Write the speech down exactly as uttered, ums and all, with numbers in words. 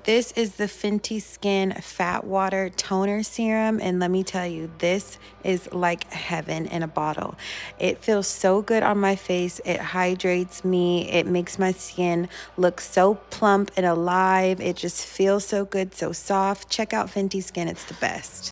This is the Fenty Skin Fat Water Toner Serum, and let me tell you, this is like heaven in a bottle. It feels so good on my face. It hydrates me. It makes my skin look so plump and alive. It just feels so good, so soft. Check out Fenty Skin. It's the best.